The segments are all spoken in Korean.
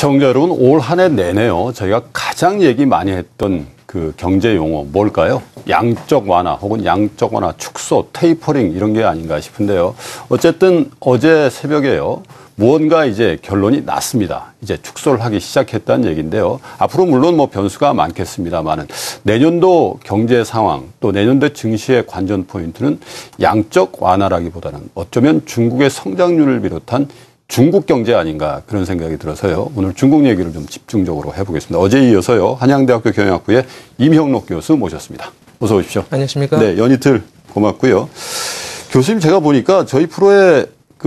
시청자 여러분, 올 한 해 내내요, 저희가 가장 얘기 많이 했던 그 경제 용어 뭘까요? 양적 완화 혹은 양적 완화, 축소, 테이퍼링 이런 게 아닌가 싶은데요. 어쨌든 어제 새벽에요, 무언가 이제 결론이 났습니다. 이제 축소를 하기 시작했다는 얘기인데요. 앞으로 물론 뭐 변수가 많겠습니다만은 내년도 경제 상황 또 내년도 증시의 관전 포인트는 양적 완화라기보다는 어쩌면 중국의 성장률을 비롯한 중국 경제 아닌가 그런 생각이 들어서요. 오늘 중국 얘기를 좀 집중적으로 해보겠습니다. 어제에 이어서요, 한양대학교 경영학부의 임형록 교수 모셨습니다. 어서 오십시오. 안녕하십니까? 네, 연이틀 고맙고요. 교수님, 제가 보니까 저희 프로에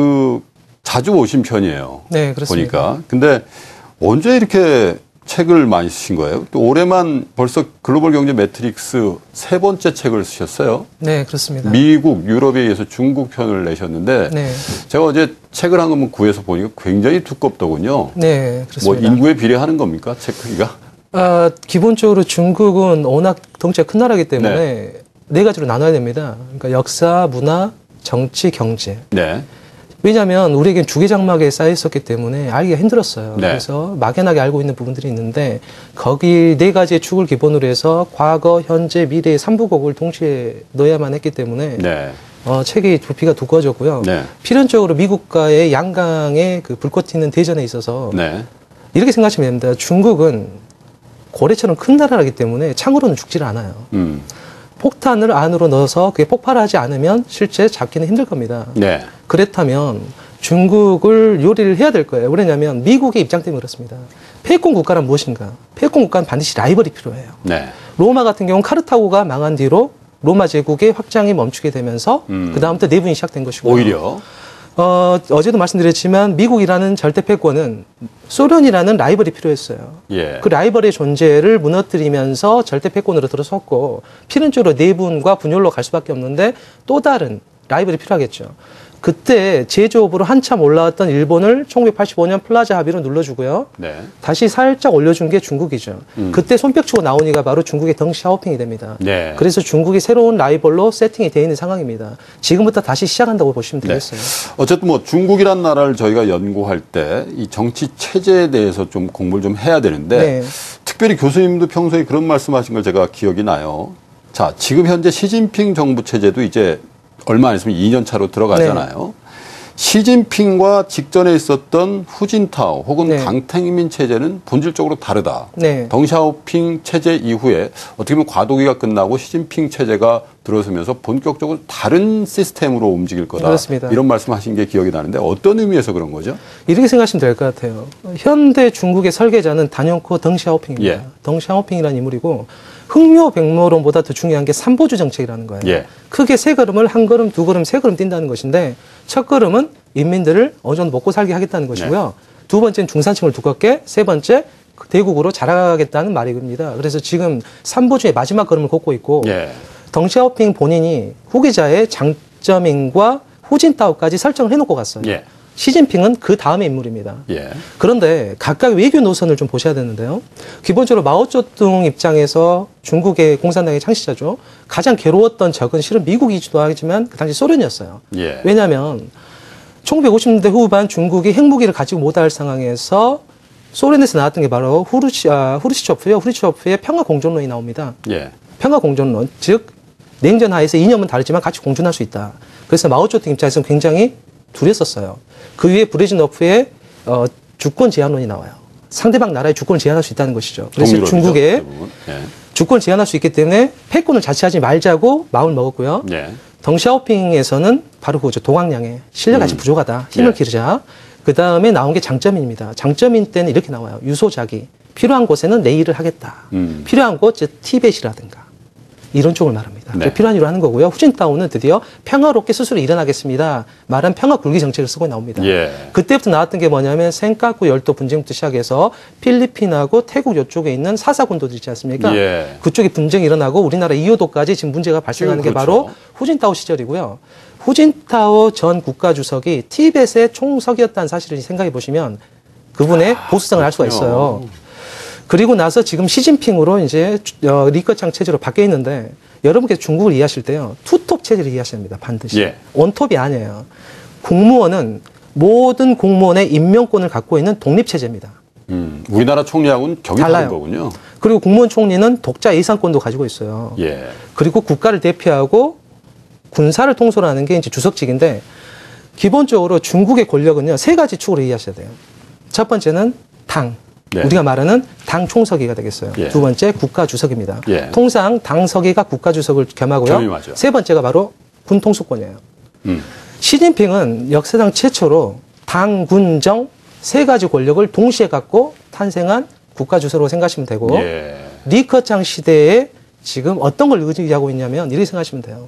자주 오신 편이에요. 네, 그렇습니다. 보니까. 근데 언제 이렇게 책을 많이 쓰신 거예요? 또 올해만 벌써 글로벌 경제 매트릭스 3번째 책을 쓰셨어요. 네, 그렇습니다. 미국, 유럽에 의해서 중국 편을 내셨는데, 네. 제가 어제 책을 한 권 구해서 보니까 굉장히 두껍더군요. 네, 그렇습니다. 뭐 인구에 비례하는 겁니까, 책 크기가? 기본적으로 중국은 워낙 덩치가 큰 나라이기 때문에 네 가지로 나눠야 됩니다. 그러니까 역사, 문화, 정치, 경제. 네. 왜냐하면 우리에겐 주계장막에 쌓여 있었기 때문에 알기가 힘들었어요. 네. 그래서 막연하게 알고 있는 부분들이 있는데, 거기 네 가지의 축을 기본으로 해서 과거, 현재, 미래의 3부곡을 동시에 넣어야만 했기 때문에 네. 책의 부피가 두꺼워졌고요. 네. 필연적으로 미국과의 양강의 그 불꽃 튀는 대전에 있어서 네. 이렇게 생각하시면 됩니다. 중국은 고래처럼 큰 나라이기 때문에 창으로는 죽지를 않아요. 폭탄을 안으로 넣어서 그게 폭발하지 않으면 실제 잡기는 힘들 겁니다. 네. 그렇다면 중국을 요리를 해야 될 거예요. 왜냐하면 미국의 입장 때문에 그렇습니다. 패권 국가란 무엇인가? 패권 국가는 반드시 라이벌이 필요해요. 네. 로마 같은 경우는 카르타고가 망한 뒤로 로마 제국의 확장이 멈추게 되면서 그 다음부터 내분이 시작된 것이고요. 오히려. 어제도 말씀드렸지만 미국이라는 절대 패권은 소련이라는 라이벌이 필요했어요. 예. 그 라이벌의 존재를 무너뜨리면서 절대 패권으로 들어섰고, 필연적으로 내분과 분열로 갈 수밖에 없는데 또 다른 라이벌이 필요하겠죠. 그때 제조업으로 한참 올라왔던 일본을 1985년 플라자 합의로 눌러주고요. 네. 다시 살짝 올려준 게 중국이죠. 그때 손뼉치고 나온 이가 바로 중국의 덩샤오핑이 됩니다. 네. 그래서 중국이 새로운 라이벌로 세팅이 되어 있는 상황입니다. 지금부터 다시 시작한다고 보시면 되겠어요. 네. 어쨌든 뭐 중국이란 나라를 저희가 연구할 때 이 정치 체제에 대해서 좀 공부를 좀 해야 되는데, 네. 특별히 교수님도 평소에 그런 말씀하신 걸 제가 기억이 나요. 자, 지금 현재 시진핑 정부 체제도 이제 얼마 안 있으면 2년 차로 들어가잖아요. 네. 시진핑과 직전에 있었던 후진타오 혹은 네. 강택민 체제는 본질적으로 다르다. 네. 덩샤오핑 체제 이후에 어떻게 보면 과도기가 끝나고 시진핑 체제가 들어서면서 본격적으로 다른 시스템으로 움직일 거다. 그렇습니다. 이런 말씀하신 게 기억이 나는데 어떤 의미에서 그런 거죠? 이렇게 생각하시면 될 것 같아요. 현대 중국의 설계자는 단연코 덩샤오핑입니다. 예. 덩샤오핑이라는 인물이고, 흥묘백모론보다 더 중요한 게 삼보주 정책이라는 거예요. 예. 크게 세 걸음을 한 걸음, 두 걸음, 세 걸음 뛴다는 것인데, 첫 걸음은 인민들을 어느 정도 먹고 살게 하겠다는 것이고요. 두 번째는 중산층을 두껍게, 세 번째 대국으로 자라가겠다는 말입니다. 그래서 지금 삼보주의 마지막 걸음을 걷고 있고, 예. 덩샤오핑 본인이 후계자의 장쩌민과 후진타오까지 설정을 해놓고 갔어요. 예. 시진핑은 그 다음의 인물입니다. 예. 그런데 각각 외교 노선을 좀 보셔야 되는데요. 기본적으로 마오쩌둥 입장에서 중국의 공산당의 창시자죠. 가장 괴로웠던 적은 실은 미국이기도 하지만 그 당시 소련이었어요. 예. 왜냐하면 1950년대 후반 중국이 핵무기를 가지고 못할 상황에서 소련에서 나왔던 게 바로 후르시초프요. 후르시초프의 평화공존론이 나옵니다. 예. 평화공존론, 즉 냉전 하에서 이념은 다르지만 같이 공존할 수 있다. 그래서 마오쩌둥 입장에서는 굉장히 두렸었어요. 그 위에 브레즈너프의 주권 제한론이 나와요. 상대방 나라의 주권을 제한할 수 있다는 것이죠. 그래서 중국의 예. 주권을 제한할 수 있기 때문에 패권을 자체하지 말자고 마음을 먹었고요. 예. 덩샤오핑에서는 바로 그거죠. 동학량에 실력 아직 부족하다. 힘을 기르자. 그 다음에 나온 게 장쩌민입니다. 장쩌민 때는 이렇게 나와요. 유소자기. 필요한 곳에는 내일을 하겠다. 필요한 곳, 즉 티벳이라든가. 이런 쪽을 말합니다. 네. 필요한 일을 하는 거고요. 후진타오는 드디어 평화롭게 스스로 일어나겠습니다. 말한 평화 굴기 정책을 쓰고 나옵니다. 예. 그때부터 나왔던 게 뭐냐면 센카쿠 열도 분쟁부터 시작해서 필리핀하고 태국 이쪽에 있는 사사군도들 있지 않습니까? 예. 그쪽에 분쟁이 일어나고 우리나라 이호도까지 지금 문제가 발생하는 게 그렇죠. 바로 후진타오 시절이고요. 후진타오 전 국가주석이 티벳의 총석이었다는 사실을 생각해 보시면 그분의 보수성을 알 수가 있어요. 그리고 나서 지금 시진핑으로 이제 리커창 체제로 바뀌어 있는데, 여러분께서 중국을 이해하실 때요, 투톱 체제를 이해하셔야 합니다. 반드시. 예. 원톱이 아니에요. 공무원은 모든 공무원의 임명권을 갖고 있는 독립체제입니다. 우리나라 총리하고는 격이 다른 거군요. 그리고 국무원 총리는 독자 예산권도 가지고 있어요. 예. 그리고 국가를 대표하고 군사를 통솔하는 게 이제 주석직인데 기본적으로 중국의 권력은요, 세 가지 축으로 이해하셔야 돼요. 첫 번째는 당. 네. 우리가 말하는 당 총서기가 되겠어요. 예. 두 번째 국가 주석입니다. 예. 통상 당 서기가 국가 주석을 겸하고요. 겸임하죠. 세 번째가 바로 군 통수권이에요. 시진핑은 역사상 최초로 당, 군, 정 세 가지 권력을 동시에 갖고 탄생한 국가 주석으로 생각하시면 되고 예. 리커창 시대에 지금 어떤 걸 의지하고 있냐면 이렇게 생각하시면 돼요.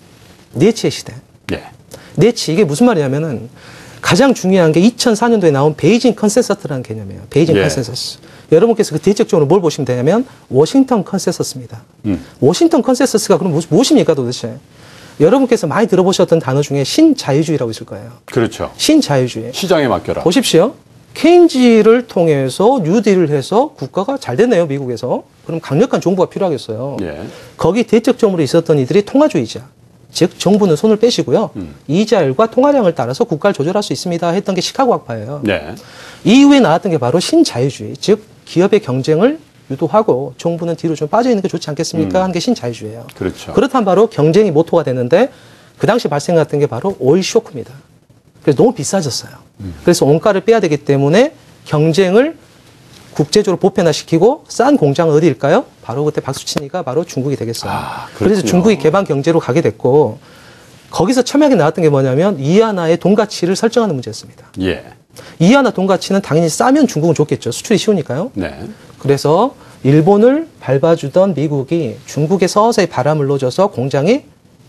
내치의 시대. 예. 내치 이게 무슨 말이냐면은 가장 중요한 게 2004년도에 나온 베이징 컨센서스라는 개념이에요. 베이징 예. 컨센서스. 여러분께서 그 대책적으로 뭘 보시면 되냐면 워싱턴 컨센서스입니다. 워싱턴 컨센서스가 그럼 무엇입니까 도대체? 여러분께서 많이 들어보셨던 단어 중에 신자유주의라고 있을 거예요. 그렇죠. 신자유주의. 시장에 맡겨라. 보십시오. 케인즈를 통해서 뉴딜을 해서 국가가 잘 됐네요, 미국에서. 그럼 강력한 정부가 필요하겠어요. 예. 거기 대책적으로 있었던 이들이 통화주의자. 즉 정부는 손을 빼시고요. 이자율과 통화량을 따라서 국가를 조절할 수 있습니다 했던 게 시카고 학파예요. 네. 이후에 나왔던 게 바로 신자유주의. 즉 기업의 경쟁을 유도하고 정부는 뒤로 좀 빠져있는 게 좋지 않겠습니까 하는 게 신자유주의예요. 그렇죠. 그렇다면 바로 경쟁이 모토가 됐는데 그 당시 발생했던 게 바로 오일 쇼크입니다. 그래서 너무 비싸졌어요. 그래서 원가를 빼야 되기 때문에 경쟁을 국제적으로 보편화시키고 싼 공장은 어디일까요? 바로 그때 박수치니까 바로 중국이 되겠어요. 그래서 중국이 개방 경제로 가게 됐고 거기서 첨예하게 나왔던 게 뭐냐면 이하나의 돈 가치를 설정하는 문제였습니다. 예. 이하나 돈 가치는 당연히 싸면 중국은 좋겠죠. 수출이 쉬우니까요. 네. 그래서 일본을 밟아주던 미국이 중국에 서서히 바람을 넣어줘서 공장이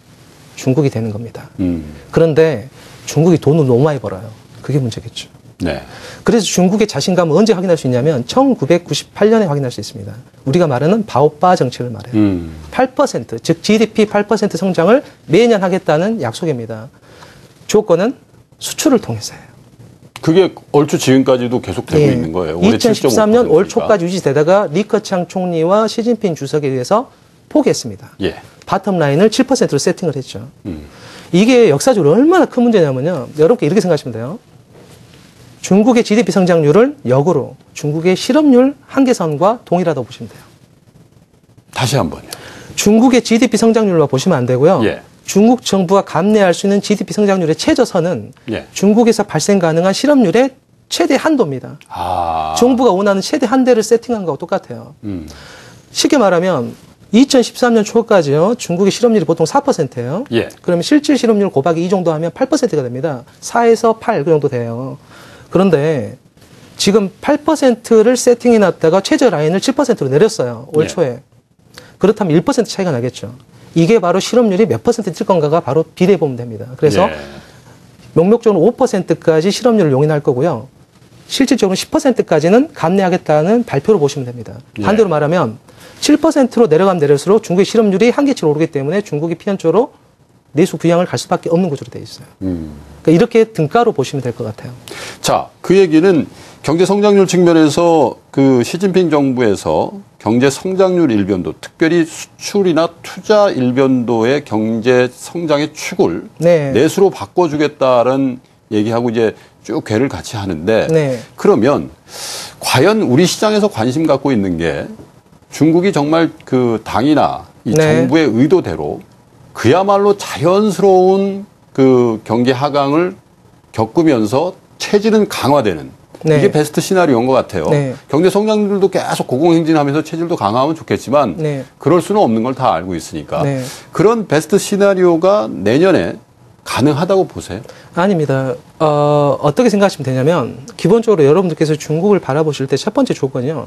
중국이 되는 겁니다. 그런데 중국이 돈을 너무 많이 벌어요. 그게 문제겠죠. 네. 그래서 중국의 자신감을 언제 확인할 수 있냐면 1998년에 확인할 수 있습니다. 우리가 말하는 바오빠 정책을 말해요. 8%, 즉 GDP 8% 성장을 매년 하겠다는 약속입니다. 조건은 수출을 통해서예요. 그게 얼추 지금까지도 계속되고 예. 있는 거예요. 올해 2013년 올 7.5%니까. 초까지 유지되다가 리커창 총리와 시진핑 주석에 의해서 포기했습니다. 예. 바텀라인을 7%로 세팅을 했죠. 이게 역사적으로 얼마나 큰 문제냐면요. 여러분께 이렇게 생각하시면 돼요. 중국의 GDP 성장률은 역으로 중국의 실업률 한계선과 동일하다고 보시면 돼요. 다시 한번요. 중국의 GDP 성장률만 보시면 안 되고요. 예. 중국 정부가 감내할 수 있는 GDP 성장률의 최저선은 예. 중국에서 발생 가능한 실업률의 최대 한도입니다. 아. 정부가 원하는 최대 한대를 세팅한 거하고 똑같아요. 쉽게 말하면 2013년 초까지요. 중국의 실업률이 보통 4%예요. 예. 그러면 실질 실업률 곱하기 이 정도 하면 8%가 됩니다. 4에서 8 그 정도 돼요. 그런데 지금 8%를 세팅해 놨다가 최저 라인을 7%로 내렸어요. 올 예. 초에. 그렇다면 1% 차이가 나겠죠. 이게 바로 실업률이 몇 퍼센트 뜰 건가가 바로 비례해 보면 됩니다. 그래서 예. 명목적으로 5%까지 실업률을 용인할 거고요. 실질적으로 10%까지는 감내하겠다는 발표로 보시면 됩니다. 예. 반대로 말하면 7%로 내려가면 내릴수록 중국의 실업률이 한계치로 오르기 때문에 중국이 필연적으로 내수 부양을 갈 수밖에 없는 구조로 되어 있어요. 그러니까 이렇게 등가로 보시면 될 것 같아요. 자, 그 얘기는 경제 성장률 측면에서 그 시진핑 정부에서 경제 성장률 일변도, 특별히 수출이나 투자 일변도의 경제 성장의 축을 네. 내수로 바꿔주겠다는 얘기하고 이제 쭉 궤를 같이 하는데 네. 그러면 과연 우리 시장에서 관심 갖고 있는 게 중국이 정말 그 당이나 이 네. 정부의 의도대로 그야말로 자연스러운 그 경기 하강을 겪으면서 체질은 강화되는 네. 이게 베스트 시나리오인 것 같아요. 네. 경제 성장률도 계속 고공행진하면서 체질도 강화하면 좋겠지만 네. 그럴 수는 없는 걸 다 알고 있으니까 네. 그런 베스트 시나리오가 내년에 가능하다고 보세요? 아닙니다. 어떻게 생각하시면 되냐면 기본적으로 여러분들께서 중국을 바라보실 때 첫 번째 조건이요.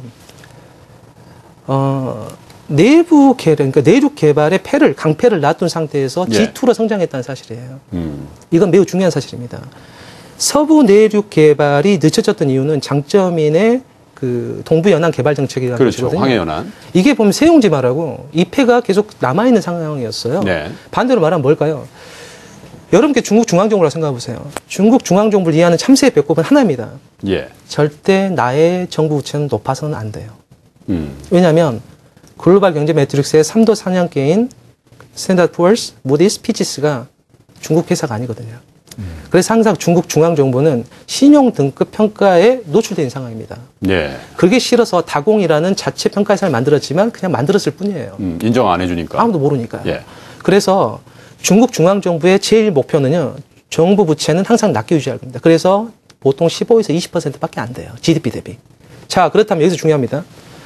내부 개발, 그러니까 내륙 개발의 강패를 놔둔 상태에서 예. G2로 성장했다는 사실이에요. 이건 매우 중요한 사실입니다. 서부 내륙 개발이 늦춰졌던 이유는 장점인의 그 동부연안 개발 정책이라는 그렇죠. 것이거든요. 황해연안. 이게 보면 세용지마라고 이 폐가 계속 남아있는 상황이었어요. 네. 반대로 말하면 뭘까요? 여러분께 중국 중앙정부라고 생각해 보세요. 중국 중앙정부를 이해하는 참새의 배꼽은 하나입니다. 예. 절대 나의 정부 부채는 높아서는 안 돼요. 왜냐하면 글로벌 경제 매트릭스의 3도 사냥개인 스탠다드 푸어스, 무디스, 피치스가 중국 회사가 아니거든요. 그래서 항상 중국 중앙정부는 신용 등급 평가에 노출된 상황입니다. 예. 그게 싫어서 다공이라는 자체 평가회사를 만들었지만 그냥 만들었을 뿐이에요. 인정 안 해주니까. 아무도 모르니까요. 예. 그래서 중국 중앙정부의 제일 목표는요. 정부 부채는 항상 낮게 유지할 겁니다. 그래서 보통 15에서 20%밖에 안 돼요. GDP 대비. 자, 그렇다면 여기서 중요합니다.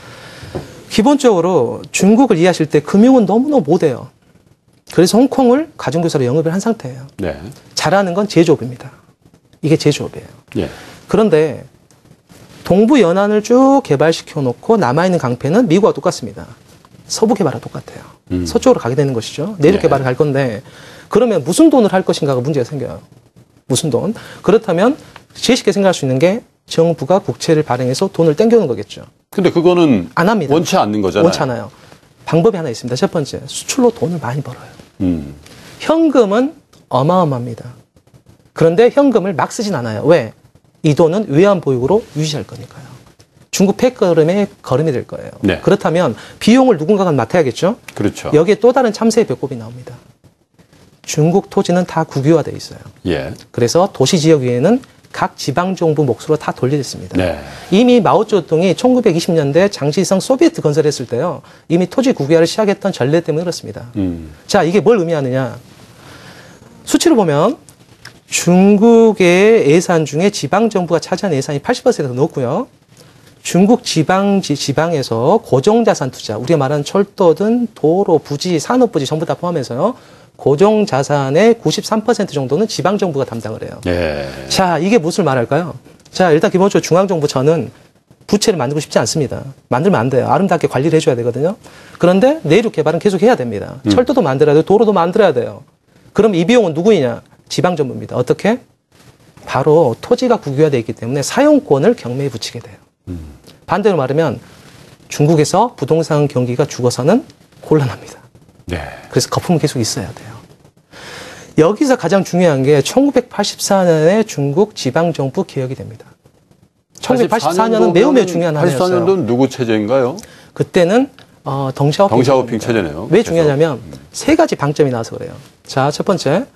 기본적으로 중국을 이해하실 때 금융은 너무너무 못해요. 그래서 홍콩을 가정교사로 영입을 한 상태예요. 네. 잘하는 건 제조업입니다. 이게 제조업이에요. 예. 그런데 동부 연안을 쭉 개발시켜 놓고 남아있는 강패는 미국과 똑같습니다. 서부 개발과 똑같아요. 서쪽으로 가게 되는 것이죠. 내륙 예. 개발을 갈 건데 그러면 무슨 돈을 할 것인가가 문제가 생겨요. 무슨 돈? 그렇다면 제일 쉽게 생각할 수 있는 게 정부가 국채를 발행해서 돈을 땡겨오는 거겠죠. 근데 그거는 안 합니다. 원치 않는 거잖아요. 원치 않아요. 방법이 하나 있습니다. 첫 번째, 수출로 돈을 많이 벌어요. 음. 현금은 어마어마합니다. 그런데 현금을 막 쓰진 않아요. 왜? 이 돈은 외환 보유고로 유지할 거니까요. 중국 폐걸음의 걸음이 될 거예요. 네. 그렇다면 비용을 누군가가 맡아야겠죠? 그렇죠. 여기에 또 다른 참새의 배꼽이 나옵니다. 중국 토지는 다 국유화되어 있어요. 예. 그래서 도시 지역 위에는 각 지방정부 몫으로 다 돌려졌습니다. 네. 이미 마오쩌둥이 1920년대 장시성 소비에트 건설했을 때요. 이미 토지 국유화를 시작했던 전례 때문에 그렇습니다. 자, 이게 뭘 의미하느냐. 수치로 보면 중국의 예산 중에 지방정부가 차지하는 예산이 80%가 넘고요. 중국 지방에서 고정자산 투자, 우리가 말하는 철도든 도로, 부지, 산업부지 전부 다 포함해서요. 고정자산의 93% 정도는 지방정부가 담당을 해요. 예. 자, 이게 무엇을 말할까요? 자, 일단 기본적으로 중앙정부 저는 부채를 만들고 싶지 않습니다. 만들면 안 돼요. 아름답게 관리를 해줘야 되거든요. 그런데 내륙 개발은 계속 해야 됩니다. 철도도 만들어야 돼요. 도로도 만들어야 돼요. 그럼 이 비용은 누구이냐? 지방정부입니다. 어떻게? 바로 토지가 국유화되어 있기 때문에 사용권을 경매에 붙이게 돼요. 반대로 말하면 중국에서 부동산 경기가 죽어서는 곤란합니다. 네. 그래서 거품은 계속 있어야 돼요. 여기서 가장 중요한 게 1984년에 중국 지방정부 개혁이 됩니다. 1984년은 매우 중요한 한 해였어요. 84년도는 누구 체제인가요? 그때는 덩샤오핑 체제네요. 왜 중요하냐면 세 가지 방점이 나와서 그래요. 자, 첫 번째,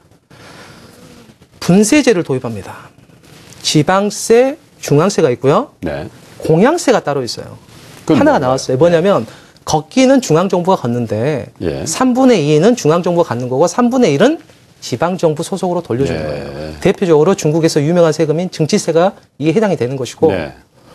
분세제를 도입합니다. 지방세, 중앙세가 있고요. 네. 공양세가 따로 있어요. 하나가 나왔어요. 뭐냐면 걷기는 중앙정부가 걷는데 예. 3분의 2는 중앙정부가 갖는 거고 3분의 1은 지방정부 소속으로 돌려주는 예. 거예요. 대표적으로 중국에서 유명한 세금인 증치세가 이게 해당이 되는 것이고 네.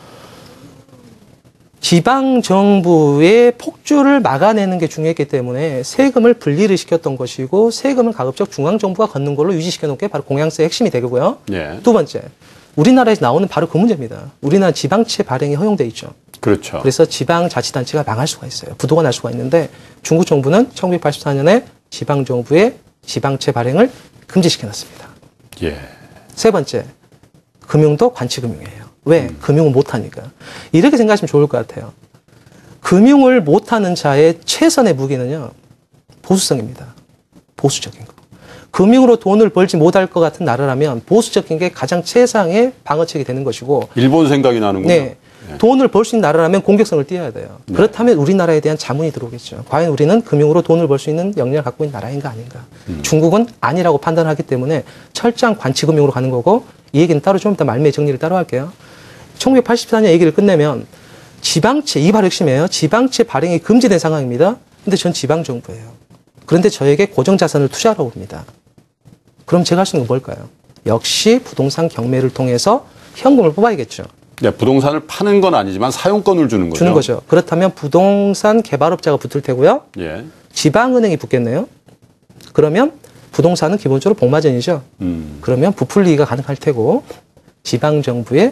지방정부의 폭주를 막아내는 게 중요했기 때문에 세금을 분리를 시켰던 것이고 세금을 가급적 중앙정부가 걷는 걸로 유지시켜 놓은 게 바로 공양세의 핵심이 되고요. 예. 두 번째, 우리나라에서 나오는 바로 그 문제입니다. 우리나라 지방채 발행이 허용돼 있죠. 그렇죠. 그래서 지방자치단체가 망할 수가 있어요. 부도가 날 수가 있는데 중국 정부는 1984년에 지방정부의 지방채 발행을 금지시켜놨습니다. 예. 세 번째, 금융도 관치금융이에요. 왜? 금융을 못하니까. 이렇게 생각하시면 좋을 것 같아요. 금융을 못하는 자의 최선의 무기는요, 보수성입니다. 보수적인 거. 금융으로 돈을 벌지 못할 것 같은 나라라면 보수적인 게 가장 최상의 방어책이 되는 것이고. 일본 생각이 나는군요. 네. 돈을 벌 수 있는 나라라면 공격성을 띄어야 돼요. 네. 그렇다면 우리나라에 대한 자문이 들어오겠죠. 과연 우리는 금융으로 돈을 벌 수 있는 역량을 갖고 있는 나라인가 아닌가. 중국은 아니라고 판단하기 때문에 철저한 관치금융으로 가는 거고 이 얘기는 따로 좀 이따 말미에 정리를 따로 할게요. 1984년 얘기를 끝내면 지방채, 이 바로 핵심이에요. 지방채 발행이 금지된 상황입니다. 근데 전 지방정부예요. 그런데 저에게 고정자산을 투자하라고 합니다. 그럼 제가 할 수 있는 건 뭘까요? 역시 부동산 경매를 통해서 현금을 뽑아야겠죠. 네, 부동산을 파는 건 아니지만 사용권을 주는 거죠. 주는 거죠. 그렇다면 부동산 개발업자가 붙을 테고요. 예. 지방은행이 붙겠네요. 그러면 부동산은 기본적으로 복마전이죠. 그러면 부풀리기가 가능할 테고 지방정부의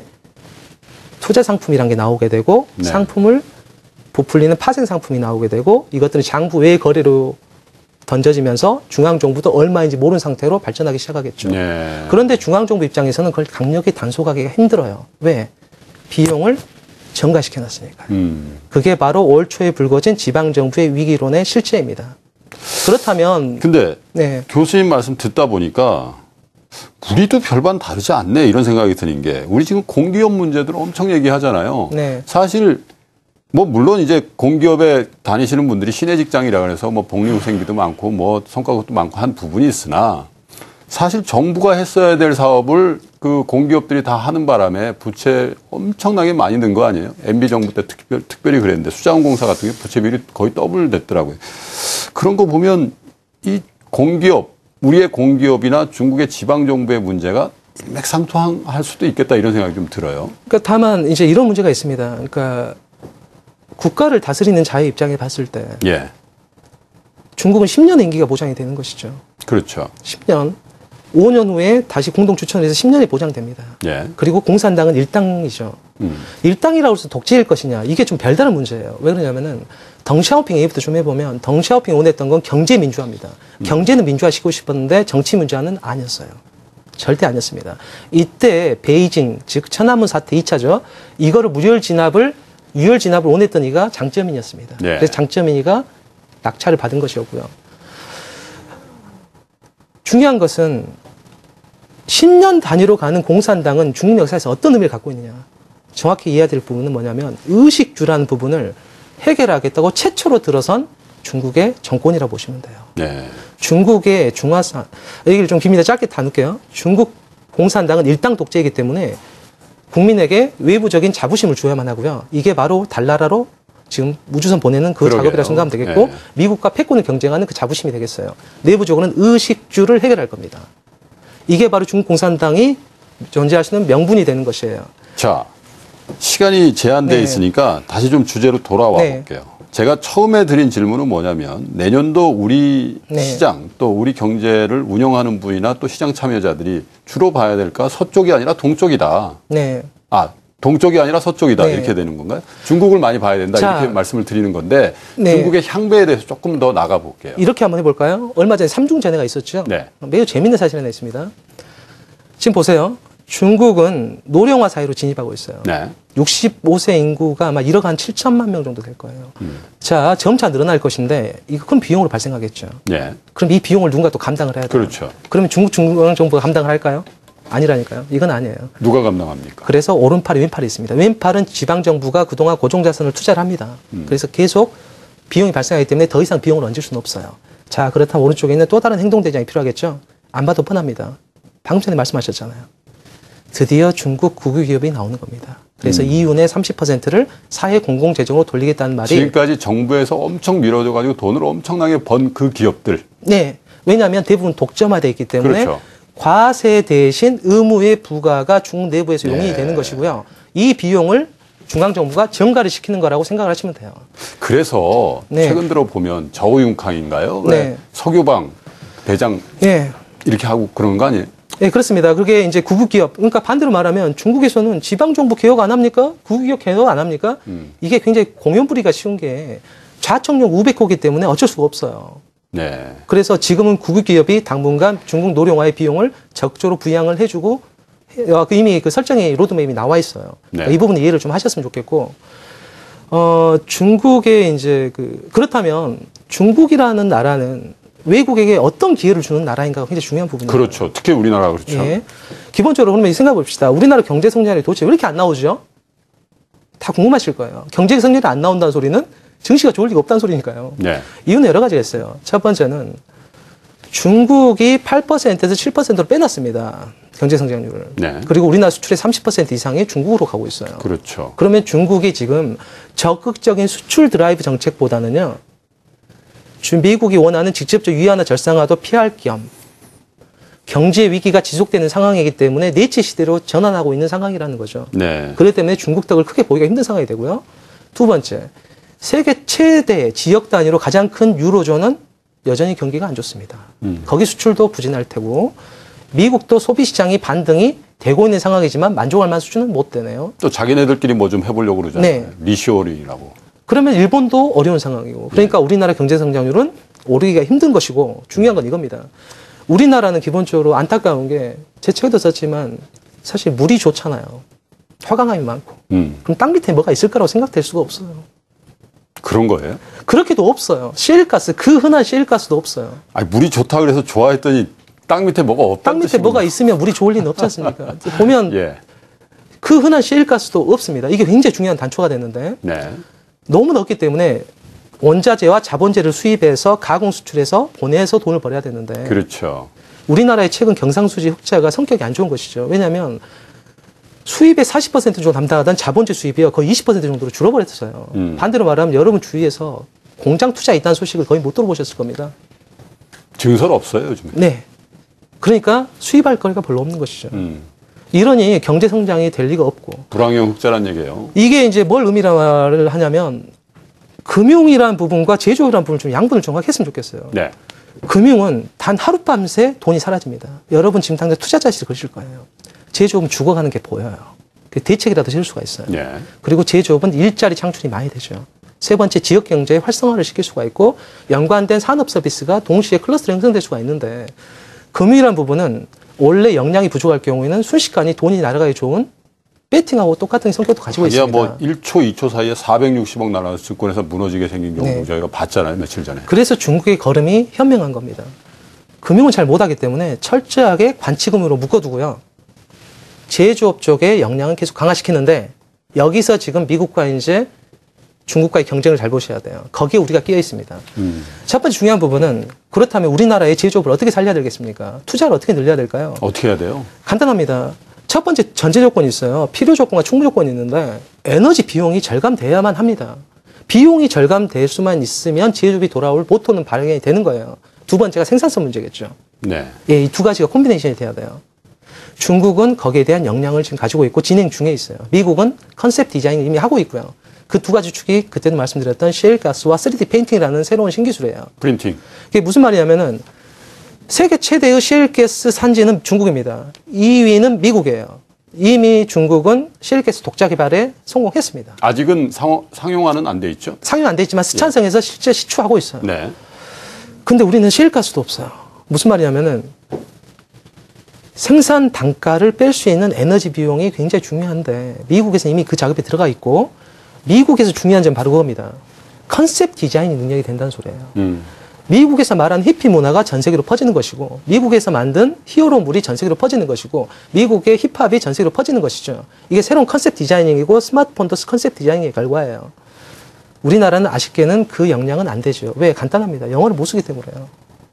투자 상품이란 게 나오게 되고 네. 상품을 부풀리는 파생 상품이 나오게 되고 이것들은 장부 외의 거래로 던져지면서 중앙정부도 얼마인지 모르는 상태로 발전하기 시작하겠죠. 네. 그런데 중앙정부 입장에서는 그걸 강력히 단속하기가 힘들어요. 왜? 비용을 증가시켜놨으니까요. 그게 바로 올 초에 불거진 지방정부의 위기론의 실체입니다. 그렇다면 근데 네. 교수님 말씀 듣다 보니까 우리도 별반 다르지 않네 이런 생각이 드는 게 우리 지금 공기업 문제들 엄청 얘기하잖아요. 네. 사실 뭐 물론 이제 공기업에 다니시는 분들이 시내 직장이라 그래서 뭐 복리후생비도 많고 뭐 성과급도 많고 한 부분이 있으나 사실 정부가 했어야 될 사업을 그 공기업들이 다 하는 바람에 부채 엄청나게 많이 는 거 아니에요? MB 정부 때 특별히 그랬는데 수자원공사 같은 게 부채 비율이 거의 더블 됐더라고요. 그런 거 보면 이 공기업, 우리의 공기업이나 중국의 지방 정부의 문제가 일맥상통할 수도 있겠다 이런 생각이 좀 들어요. 그러니까 다만 이제 이런 문제가 있습니다. 그러니까 국가를 다스리는 자의 입장에 봤을 때 예. 중국은 10년 임기가 보장이 되는 것이죠. 그렇죠. 10년. 5년 후에 다시 공동 추천해서 10년이 보장됩니다. 예. 그리고 공산당은 일당이죠. 일당이라고 해서 독재일 것이냐. 이게 좀 별다른 문제예요. 왜 그러냐면은 덩샤오핑 얘기부터 좀 해보면 덩샤오핑이 원했던 건 경제 민주화입니다. 경제는 민주화시키고 싶었는데 정치 민주화는 아니었어요. 절대 아니었습니다. 이때 베이징, 즉 천안문 사태 2차죠. 이거를 유혈 진압을 원했던 이가 장쩌민이었습니다. 예. 그래서 장쩌민이가 낙찰을 받은 것이었고요. 중요한 것은 10년 단위로 가는 공산당은 중국 역사에서 어떤 의미를 갖고 있느냐. 정확히 이해해야 될 부분은 뭐냐면 의식주라는 부분을 해결하겠다고 최초로 들어선 중국의 정권이라고 보시면 돼요. 네. 중국의 중화사, 얘기를 좀 깁니다. 짧게 다 놓을게요. 중국 공산당은 일당 독재이기 때문에 국민에게 외부적인 자부심을 줘야만 하고요. 이게 바로 달나라로 지금 우주선 보내는 그 그러게요. 작업이라 생각하면 되겠고 네. 미국과 패권을 경쟁하는 그 자부심이 되겠어요. 내부적으로는 의식주를 해결할 겁니다. 이게 바로 중국 공산당이 존재하시는 명분이 되는 것이에요. 자, 시간이 제한돼 네. 있으니까 다시 좀 주제로 돌아와 네. 볼게요. 제가 처음에 드린 질문은 뭐냐면 내년도 우리 네. 시장 또 우리 경제를 운영하는 분이나 또 시장 참여자들이 주로 봐야 될까? 서쪽이 아니라 동쪽이다. 네. 아, 동쪽이 아니라 서쪽이다. 네. 이렇게 되는 건가요? 중국을 많이 봐야 된다. 자, 이렇게 말씀을 드리는 건데 네. 중국의 향배에 대해서 조금 더 나가 볼게요. 이렇게 한번 해볼까요? 얼마 전에 삼중전해가 있었죠. 네. 매우 재밌는 사실이 하나 있습니다. 지금 보세요. 중국은 노령화 사회로 진입하고 있어요. 네. 65세 인구가 아마 1억 한 7천만 명 정도 될 거예요. 자, 점차 늘어날 것인데 이거 큰 비용으로 발생하겠죠. 네. 그럼 이 비용을 누군가 또 감당을 해야 돼요. 그렇죠. 그러면 중국 정부가 감당을 할까요? 아니라니까요. 이건 아니에요. 누가 감당합니까? 그래서 오른팔이 왼팔이 있습니다. 왼팔은 지방정부가 그동안 고정자산을 투자를 합니다. 그래서 계속 비용이 발생하기 때문에 더 이상 비용을 얹을 수는 없어요. 자, 그렇다면 오른쪽에 있는 또 다른 행동대장이 필요하겠죠? 안 봐도 뻔합니다. 방금 전에 말씀하셨잖아요. 드디어 중국 국유기업이 나오는 겁니다. 그래서 이윤의 30%를 사회 공공재정으로 돌리겠다는 말이 지금까지 정부에서 엄청 밀어줘가지고 돈을 엄청나게 번 그 기업들. 네. 왜냐하면 대부분 독점화되어 있기 때문에 그렇죠. 과세 대신 의무의 부과가 중국 내부에서 용인이 네. 되는 것이고요. 이 비용을 중앙정부가 증가를 시키는 거라고 생각을 하시면 돼요. 그래서 네. 최근 들어 보면 저우융캉인가요? 네. 석유방 대장 네. 이렇게 하고 그러는 거 아니에요? 네, 그렇습니다. 그게 이제 국유기업. 그러니까 반대로 말하면 중국에서는 지방정부 개혁 안 합니까? 국유기업 개혁 안 합니까? 이게 굉장히 공연부리가 쉬운 게 좌청룡 우백호기 때문에 어쩔 수가 없어요. 네. 그래서 지금은 국유기업이 당분간 중국 노령화의 비용을 적극적으로 부양을 해주고 이미 그 설정이 로드맵이 나와 있어요. 네. 그러니까 이 부분 이해를 좀 하셨으면 좋겠고, 중국의 이제 그렇다면 중국이라는 나라는 외국에게 어떤 기회를 주는 나라인가가 굉장히 중요한 부분이에요. 그렇죠. 특히 우리나라 그렇죠. 예. 기본적으로 그러면 생각해 봅시다. 우리나라 경제 성장률이 도대체 왜 이렇게 안 나오죠? 다 궁금하실 거예요. 경제 성장률이 안 나온다는 소리는 증시가 좋을 리가 없다는 소리니까요. 네. 이유는 여러 가지가 있어요. 첫 번째는 중국이 8%에서 7%로 빼놨습니다. 경제 성장률을. 네. 그리고 우리나라 수출의 30% 이상이 중국으로 가고 있어요. 그렇죠. 그러면 중국이 지금 적극적인 수출 드라이브 정책보다는요. 미국이 원하는 직접적 위안화 절상화도 피할 겸 경제 위기가 지속되는 상황이기 때문에 내치 시대로 전환하고 있는 상황이라는 거죠. 네. 그렇기 때문에 중국 덕을 크게 보기가 힘든 상황이 되고요. 두 번째, 세계 최대 지역 단위로 가장 큰 유로존은 여전히 경기가 안 좋습니다. 거기 수출도 부진할 테고 미국도 소비 시장이 반등이 되고 있는 상황이지만 만족할 만한 수준은 못 되네요. 또 자기네들끼리 뭐 좀 해보려고 그러잖아요. 네. 리쇼링이라고. 그러면 일본도 어려운 상황이고 그러니까 우리나라 경제 성장률은 오르기가 힘든 것이고 중요한 건 이겁니다. 우리나라는 기본적으로 안타까운 게 제 책에도 썼지만 사실 물이 좋잖아요. 화강암이 많고 그럼 땅 밑에 뭐가 있을 거라고 생각될 수가 없어요. 그런 거예요? 그렇게도 없어요. 시일가스 그 흔한 시일가스도 없어요. 아니 물이 좋다 그래서 좋아했더니 땅 밑에 뭐가 없다. 땅 밑에 뭐가 있으면 물이 좋을 리는 없지 않습니까? 보면 예. 그 흔한 시일가스도 없습니다. 이게 굉장히 중요한 단초가 됐는데 네. 너무 넓기 때문에 원자재와 자본재를 수입해서 가공 수출해서 보내서 돈을 벌어야 되는데 그렇죠. 우리나라의 최근 경상수지 흑자가 성격이 안 좋은 것이죠. 왜냐하면 수입의 40% 정도 담당하던 자본재 수입이요 거의 20% 정도로 줄어버렸어요. 반대로 말하면 여러분 주위에서 공장 투자에 있다는 소식을 거의 못 들어보셨을 겁니다. 증설 없어요 요즘에. 네. 그러니까 수입할 거리가 별로 없는 것이죠. 이러니 경제 성장이 될 리가 없고. 불황형 흑자란 얘기예요. 이게 이제 뭘 의미를 하냐면 금융이라는 부분과 제조업이라는 부분을 좀 양분을 정확히 했으면 좋겠어요. 네. 금융은 단 하룻밤새 돈이 사라집니다. 여러분 지금 당장 투자자실을 그러실 거예요. 제조업은 죽어가는 게 보여요. 대책이라도 세울 수가 있어요. 네. 그리고 제조업은 일자리 창출이 많이 되죠. 세 번째 지역 경제의 활성화를 시킬 수가 있고 연관된 산업 서비스가 동시에 클러스터로 형성될 수가 있는데 금융이라는 부분은 원래 역량이 부족할 경우에는 순식간에 돈이 날아가기 좋은 배팅하고 똑같은 성격도 가지고 있습니다. 뭐 1초, 2초 사이에 460억 날아서 증권에서 무너지게 생긴 경우 네. 저희가 봤잖아요. 며칠 전에. 그래서 중국의 걸음이 현명한 겁니다. 금융은 잘 못하기 때문에 철저하게 관치금으로 묶어두고요. 제조업 쪽의 역량은 계속 강화시키는데 여기서 지금 미국과 이제 중국과의 경쟁을 잘 보셔야 돼요. 거기에 우리가 끼어 있습니다. 첫 번째 중요한 부분은 그렇다면 우리나라의 제조업을 어떻게 살려야 되겠습니까? 투자를 어떻게 늘려야 될까요? 어떻게 해야 돼요? 간단합니다. 첫 번째 전제 조건이 있어요. 필요 조건과 충분 조건이 있는데 에너지 비용이 절감돼야만 합니다. 비용이 절감될 수만 있으면 제조업이 돌아올 모토는 발현이 되는 거예요. 두 번째가 생산성 문제겠죠. 네. 예, 이 두 가지가 콤비네이션이 돼야 돼요. 중국은 거기에 대한 역량을 지금 가지고 있고 진행 중에 있어요. 미국은 컨셉 디자인을 이미 하고 있고요. 그 두 가지 축이 그때도 말씀드렸던 셰일가스와 3D 페인팅이라는 새로운 신기술이에요. 프린팅. 이게 무슨 말이냐면은 세계 최대의 셰일가스 산지는 중국입니다. 2위는 미국이에요. 이미 중국은 셰일가스 독자 개발에 성공했습니다. 아직은 상용화는 안 돼 있죠? 상용 안 돼 있지만 스촨성에서 실제 시추하고 있어요. 네. 근데 우리는 셰일가스도 없어요. 무슨 말이냐면은 생산 단가를 뺄 수 있는 에너지 비용이 굉장히 중요한데 미국에서 이미 그 작업에 들어가 있고 미국에서 중요한 점은 바로 그겁니다. 컨셉 디자인이 능력이 된다는 소리예요. 미국에서 말하는 히피 문화가 전 세계로 퍼지는 것이고 미국에서 만든 히어로물이 전 세계로 퍼지는 것이고 미국의 힙합이 전 세계로 퍼지는 것이죠. 이게 새로운 컨셉 디자이닝이고 스마트폰도 컨셉 디자이닝의 결과예요. 우리나라는 아쉽게는 그 역량은 안 되죠. 왜? 간단합니다. 영어를 못 쓰기 때문에요.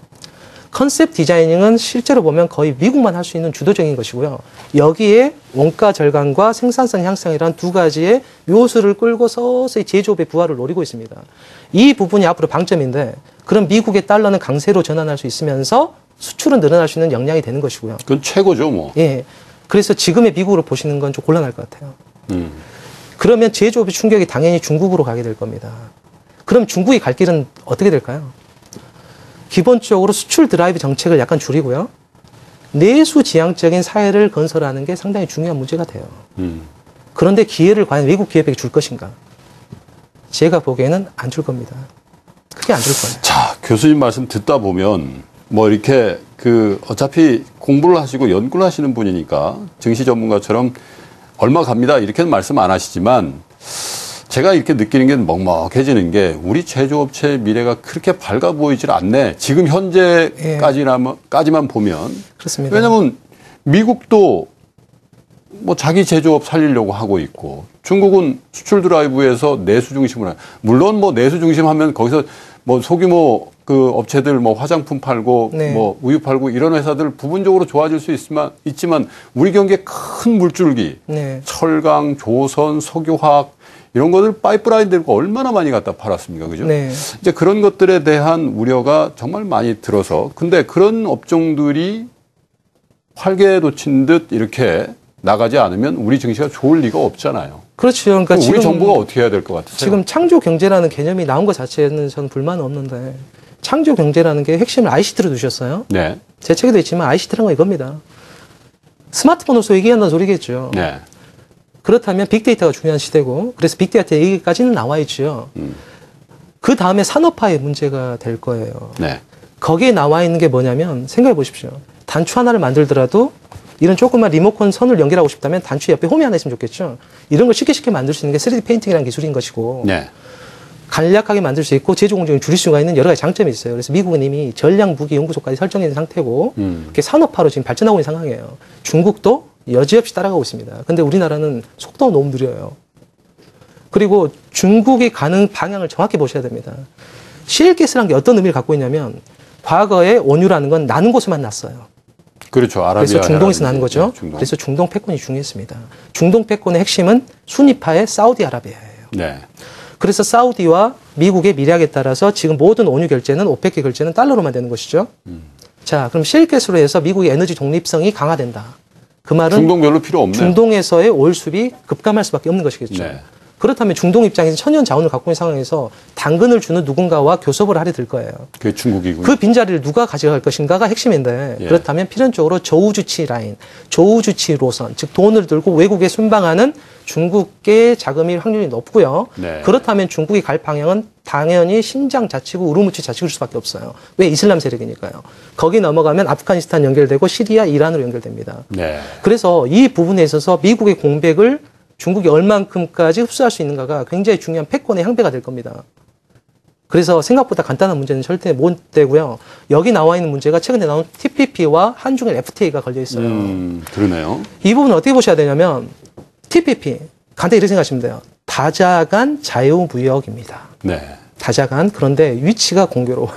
컨셉 디자이닝은 실제로 보면 거의 미국만 할 수 있는 주도적인 것이고요. 여기에 원가 절감과 생산성 향상이라는 두 가지의 요소를 끌고 서서히 제조업의 부활을 노리고 있습니다. 이 부분이 앞으로 방점인데 그럼 미국의 달러는 강세로 전환할 수 있으면서 수출은 늘어날 수 있는 역량이 되는 것이고요. 그건 최고죠, 뭐. 예. 그래서 지금의 미국으로 보시는 건 좀 곤란할 것 같아요. 그러면 제조업의 충격이 당연히 중국으로 가게 될 겁니다. 그럼 중국이 갈 길은 어떻게 될까요? 기본적으로 수출 드라이브 정책을 약간 줄이고요. 내수지향적인 사회를 건설하는 게 상당히 중요한 문제가 돼요. 그런데 기회를 과연 외국 기업에게 줄 것인가? 제가 보기에는 안 줄 겁니다. 크게 안 줄 거예요. 자, 교수님 말씀 듣다 보면 뭐 이렇게 어차피 공부를 하시고 연구를 하시는 분이니까 증시 전문가처럼 얼마 갑니다 이렇게는 말씀 안 하시지만 제가 이렇게 느끼는 게 먹먹해지는 게 우리 제조업체의 미래가 그렇게 밝아 보이질 않네. 지금 현재까지만 보면. 그렇습니다. 왜냐하면 미국도 뭐 자기 제조업 살리려고 하고 있고 중국은 수출 드라이브에서 내수 중심으로 물론 뭐 내수 중심 하면 거기서 뭐 소규모 그 업체들 뭐 화장품 팔고 네. 뭐 우유 팔고 이런 회사들 부분적으로 좋아질 수 있지만 우리 경기에 큰 물줄기 네. 철강, 조선, 석유화학 이런 것들 파이프라인 들고 얼마나 많이 갖다 팔았습니까? 그죠? 네. 이제 그런 것들에 대한 우려가 정말 많이 들어서 근데 그런 업종들이 활개에 돋친 듯 이렇게 나가지 않으면 우리 증시가 좋을 리가 없잖아요. 그렇죠. 그러니까 우리 지금 정부가 어떻게 해야 될 것 같으세요? 지금 창조 경제라는 개념이 나온 것 자체는 저는 불만은 없는데 창조 경제라는 게 핵심을 ICT로 두셨어요. 네. 제 책에도 있지만 ICT라는 건 이겁니다. 스마트폰으로서 얘기한다는 소리겠죠. 네. 그렇다면 빅데이터가 중요한 시대고 그래서 빅데이터 얘기까지는 나와 있죠. 그 다음에 산업화의 문제가 될 거예요. 네. 거기에 나와 있는 게 뭐냐면 생각해 보십시오. 단추 하나를 만들더라도 이런 조그만 리모컨 선을 연결하고 싶다면 단추 옆에 홈이 하나 있으면 좋겠죠. 이런 걸 쉽게 만들 수 있는 게 3D 페인팅이라는 기술인 것이고 네. 간략하게 만들 수 있고 제조 공정을 줄일 수가 있는 여러 가지 장점이 있어요. 그래서 미국은 이미 전략 무기 연구소까지 설정해 있는 상태고 그게 산업화로 지금 발전하고 있는 상황이에요. 중국도 여지없이 따라가고 있습니다. 근데 우리나라는 속도가 너무 느려요. 그리고 중국이 가는 방향을 정확히 보셔야 됩니다. 시일가스라는 게 어떤 의미를 갖고 있냐면 과거에 원유라는 건 나는 곳에만 났어요. 그렇죠. 아라비아 그래서 중동에서 나는 거죠. 네, 중동. 그래서 중동 패권이 중요했습니다. 중동 패권의 핵심은 순위파의 사우디아라비아예요. 네. 그래서 사우디와 미국의 미략에 따라서 지금 모든 원유 결제는 오펙의 결제는 달러로만 되는 것이죠. 자, 그럼 시일가스로 해서 미국의 에너지 독립성이 강화된다. 그 말은 중동 별로 필요 없네요. 중동에서의 오일 수입이 급감할 수밖에 없는 것이겠죠. 네. 그렇다면 중동 입장에서 천연 자원을 갖고 있는 상황에서 당근을 주는 누군가와 교섭을 하게 될 거예요. 그게 중국이군요. 그 빈자리를 누가 가져갈 것인가가 핵심인데 예. 그렇다면 필연적으로 저우주치 라인, 저우주치 노선, 즉 돈을 들고 외국에 순방하는 중국의 자금일 확률이 높고요. 네. 그렇다면 중국이 갈 방향은 당연히 신장 자치구, 우르무치 자치구일 수밖에 없어요. 왜? 이슬람 세력이니까요. 거기 넘어가면 아프가니스탄 연결되고 시리아, 이란으로 연결됩니다. 네. 그래서 이 부분에 있어서 미국의 공백을 중국이 얼만큼까지 흡수할 수 있는가가 굉장히 중요한 패권의 향배가 될 겁니다. 그래서 생각보다 간단한 문제는 절대 못 되고요. 여기 나와 있는 문제가 최근에 나온 TPP와 한중일 FTA가 걸려 있어요. 그러네요. 이 부분은 어떻게 보셔야 되냐면 TPP, 간단히 이렇게 생각하시면 돼요. 다자간 자유무역입니다. 네. 다자간. 그런데 위치가 공교로워요.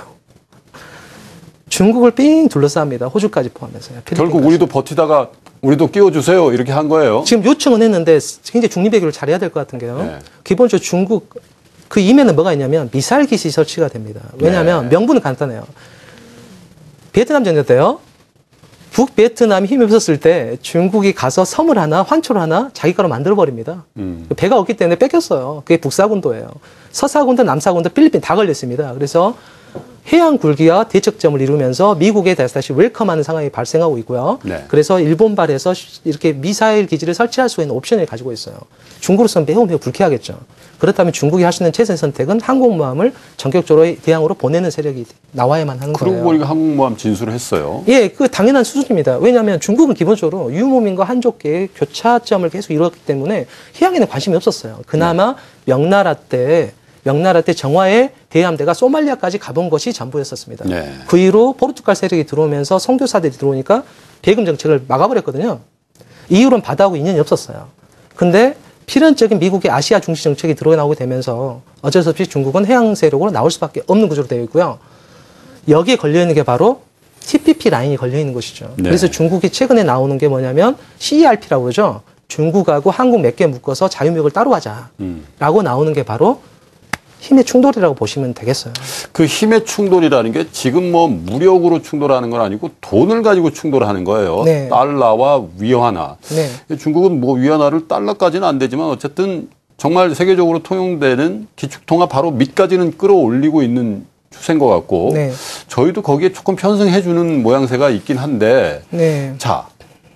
중국을 삥 둘러쌉니다. 호주까지 포함해서요. 결국 우리도 버티다가 우리도 끼워주세요 이렇게 한 거예요. 지금 요청은 했는데 굉장히 중립외교를 잘해야 될 것 같은 게요. 네. 기본적으로 중국 그 이면은 뭐가 있냐면 미사일 기시 설치가 됩니다. 왜냐하면 네. 명분은 간단해요. 베트남 전쟁 때요. 북베트남이 힘이 없었을 때 중국이 가서 섬을 하나 환초를 하나 자기 거로 만들어버립니다. 배가 없기 때문에 뺏겼어요. 그게 북사군도예요. 서사군도 남사군도 필리핀 다 걸렸습니다. 그래서 해양 굴기와 대척점을 이루면서 미국에 다시 웰컴하는 상황이 발생하고 있고요. 네. 그래서 일본발에서 이렇게 미사일 기지를 설치할 수 있는 옵션을 가지고 있어요. 중국으로서는 매우 불쾌하겠죠. 그렇다면 중국이 할 수 있는 최선의 선택은 항공모함을 전격적으로 대항으로 보내는 세력이 나와야만 하는 거예요. 그러고 보니까 항공모함 진술을 했어요. 예, 그 당연한 수준입니다. 왜냐하면 중국은 기본적으로 유무민과 한족계의 교차점을 계속 이뤘기 때문에 해양에는 관심이 없었어요. 그나마 명나라 때 정화의 대함대가 소말리아까지 가본 것이 전부였었습니다. 네. 그 이후로 포르투갈 세력이 들어오면서 선교사들이 들어오니까 배금 정책을 막아버렸거든요. 이후로는 바다하고 인연이 없었어요. 근데 필연적인 미국의 아시아 중시 정책이 들어나오게 되면서 어쩔 수 없이 중국은 해양 세력으로 나올 수밖에 없는 구조로 되어 있고요. 여기에 걸려있는 게 바로 TPP 라인이 걸려있는 것이죠. 네. 그래서 중국이 최근에 나오는 게 뭐냐면 CERP라고 그러죠. 중국하고 한국 몇 개 묶어서 자유무역을 따로 하자라고 나오는 게 바로 힘의 충돌이라고 보시면 되겠어요. 그 힘의 충돌이라는 게 지금 뭐 무력으로 충돌하는 건 아니고 돈을 가지고 충돌하는 거예요. 네. 달러와 위안화. 네. 중국은 뭐 위안화를 달러까지는 안 되지만 어쨌든 정말 세계적으로 통용되는 기축통화 바로 밑까지는 끌어올리고 있는 추세인 것 같고 네. 저희도 거기에 조금 편승해주는 모양새가 있긴 한데 네. 자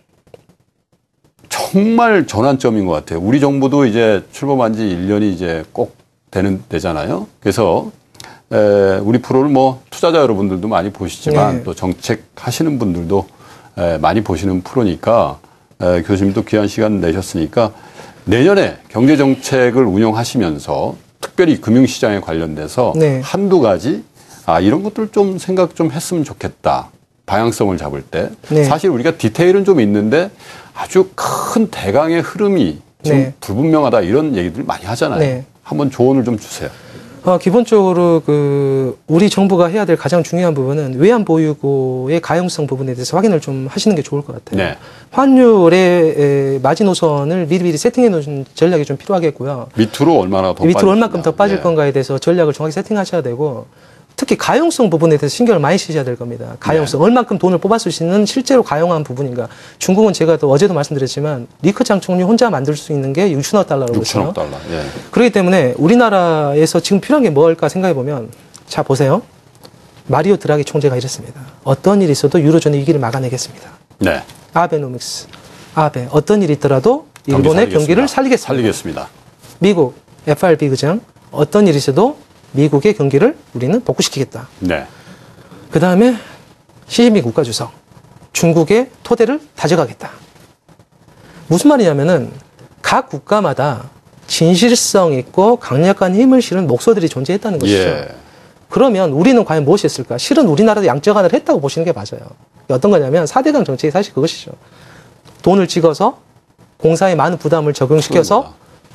정말 전환점인 것 같아요. 우리 정부도 이제 출범한 지 1년이 이제 꼭 되잖아요. 그래서 우리 프로를 뭐 투자자 여러분들도 많이 보시지만 네. 또 정책 하시는 분들도 많이 보시는 프로니까 교수님도 귀한 시간 내셨으니까 내년에 경제 정책을 운영하시면서 특별히 금융시장에 관련돼서 네. 한두 가지 이런 것들 좀 생각 좀 했으면 좋겠다. 방향성을 잡을 때 네. 사실 우리가 디테일은 좀 있는데 아주 큰 대강의 흐름이 좀 네. 불분명하다 이런 얘기들 많이 하잖아요. 네. 한번 조언을 좀 주세요. 기본적으로 우리 정부가 해야 될 가장 중요한 부분은 외환 보유고의 가용성 부분에 대해서 확인을 좀 하시는 게 좋을 것 같아요. 네. 환율의 마지노선을 미리미리 세팅해 놓은 전략이 좀 필요하겠고요. 밑으로 얼마나 더 밑으로 얼마큼 더 빠질 네. 건가에 대해서 전략을 정확히 세팅하셔야 되고 특히 가용성 부분에 대해서 신경을 많이 쓰셔야 될 겁니다. 가용성. 얼만큼 돈을 뽑았을 수 있는 실제로 가용한 부분인가. 중국은 제가 또 어제도 말씀드렸지만 리커창 총리 혼자 만들 수 있는 게 6천억 달러라고 했어요. 6천억 달러. 예. 그렇기 때문에 우리나라에서 지금 필요한 게 뭘까 생각해 보면 자 보세요. 마리오 드라기 총재가 이랬습니다. 어떤 일이 있어도 유로존의 위기를 막아내겠습니다. 네. 아베노믹스. 아베. 어떤 일이 있더라도 일본의 경기를 살리겠습니다. 미국 FRB 의장. 어떤 일이 있어도 미국의 경기를 우리는 복구시키겠다. 네. 그 다음에 시진핑 국가주석. 중국의 토대를 다져가겠다. 무슨 말이냐면은 각 국가마다 진실성 있고 강력한 힘을 실은 목소들이 존재했다는 것이죠. 예. 그러면 우리는 과연 무엇이 했을까? 실은 우리나라도 양적 완화를 했다고 보시는 게 맞아요. 어떤 거냐면 4대강 정책이 사실 그것이죠. 돈을 찍어서 공사에 많은 부담을 적용시켜서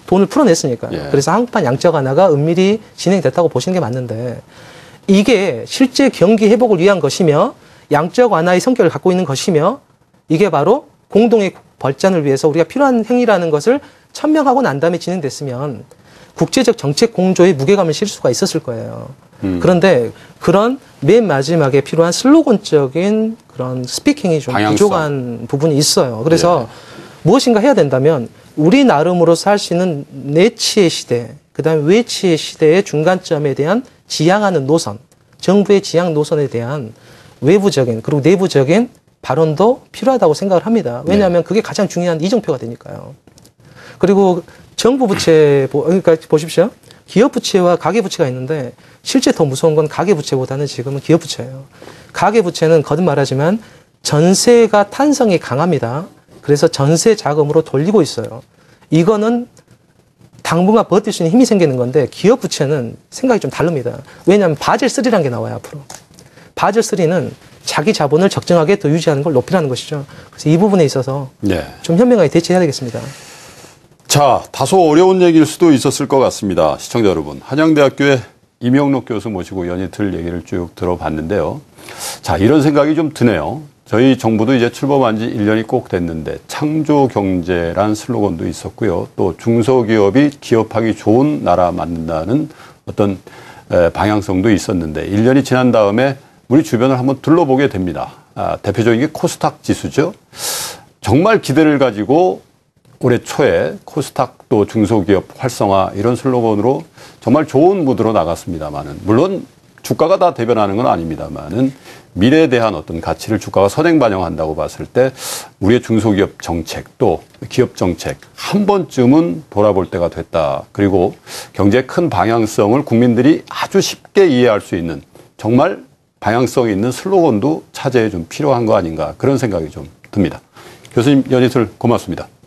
돈을 풀어냈으니까요. 예. 그래서 한국판 양적 완화가 은밀히 진행됐다고 보시는 게 맞는데 이게 실제 경기 회복을 위한 것이며 양적 완화의 성격을 갖고 있는 것이며 이게 바로 공동의 발전을 위해서 우리가 필요한 행위라는 것을 천명하고 난 다음에 진행됐으면 국제적 정책 공조에 무게감을 실을 수가 있었을 거예요. 그런데 그런 맨 마지막에 필요한 슬로건적인 그런 스피킹이 좀 방향성. 부족한 부분이 있어요. 그래서 무엇인가 해야 된다면 우리 나름으로서 할 수 있는 내치의 시대, 그다음에 외치의 시대의 중간점에 대한 지향하는 노선, 정부의 지향 노선에 대한 외부적인 그리고 내부적인 발언도 필요하다고 생각을 합니다. 왜냐하면 그게 가장 중요한 이정표가 되니까요. 그리고 정부 부채, 그러니까 보십시오. 기업 부채와 가계 부채가 있는데 실제 더 무서운 건 가계 부채보다는 지금은 기업 부채예요. 가계 부채는 거듭 말하지만 전세가 탄성이 강합니다. 그래서 전세 자금으로 돌리고 있어요. 이거는 당분간 버틸 수 있는 힘이 생기는 건데 기업 부채는 생각이 좀 다릅니다. 왜냐하면 바젤 3라는 게 나와요, 앞으로. 바젤 3는 자기 자본을 적정하게 더 유지하는 걸 높이라는 것이죠. 그래서 이 부분에 있어서 좀 현명하게 대처해야 되겠습니다. 자, 다소 어려운 얘기일 수도 있었을 것 같습니다. 시청자 여러분, 한양대학교의 임영록 교수 모시고 연이틀 얘기를 쭉 들어봤는데요. 자, 이런 생각이 좀 드네요. 저희 정부도 이제 출범한 지 1년이 꼭 됐는데 창조경제란 슬로건도 있었고요. 또 중소기업이 기업하기 좋은 나라 만든다는 어떤 방향성도 있었는데 1년이 지난 다음에 우리 주변을 한번 둘러보게 됩니다. 대표적인 게 코스닥 지수죠. 정말 기대를 가지고 올해 초에 코스닥 또 중소기업 활성화 이런 슬로건으로 정말 좋은 무드로 나갔습니다만은 물론 주가가 다 대변하는 건 아닙니다만은 미래에 대한 어떤 가치를 주가가 선행 반영한다고 봤을 때 우리의 중소기업 정책 또 기업 정책 한 번쯤은 돌아볼 때가 됐다. 그리고 경제의 큰 방향성을 국민들이 아주 쉽게 이해할 수 있는 정말 방향성 있는 슬로건도 차제에 좀 필요한 거 아닌가 그런 생각이 좀 듭니다. 교수님 연이틀 고맙습니다.